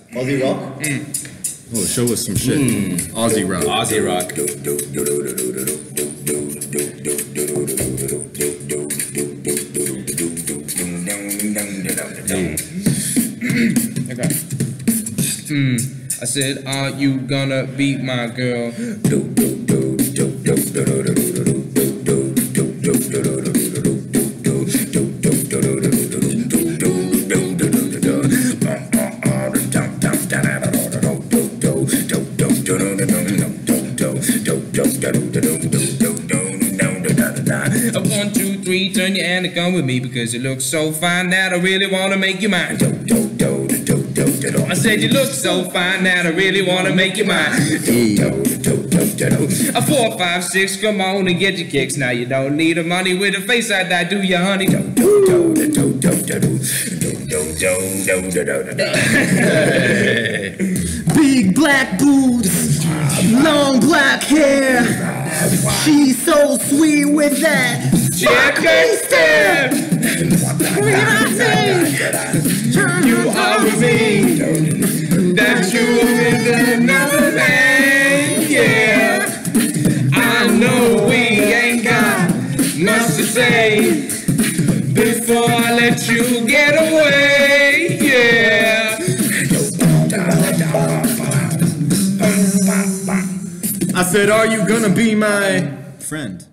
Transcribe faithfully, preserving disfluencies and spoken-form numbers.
Aussie rock? Mm. Oh, show us some shit. Mm. Aussie rock. Aussie rock. Okay. Mm. I said, are you gonna be my girl? One, two, three, turn your hand and come with me because you look so fine that I really wanna make you mine. I said you look so fine that I really wanna make you mine. A four, five, six, come on and get your kicks. Now you don't need a money with a face like that, do you, honey? Big black boots, long black hair. She's so sweet with that chicken step. You always mean that you with another man. Yeah, I know we ain't got much to say before I let you get away. Yeah. I said, are you gonna be my friend?